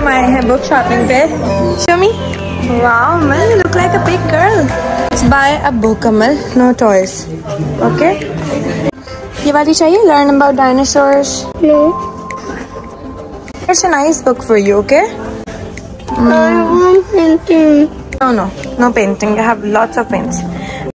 हम आए हैं बुक शॉपिंग पे. Show me. Wow, man, you look like a big girl. Let's buy a book, Amal. No toys. Okay? ये वाली चाहिए? Learn about dinosaurs. No. It's a nice book for you, okay? I want painting. No painting. I have lots of paints.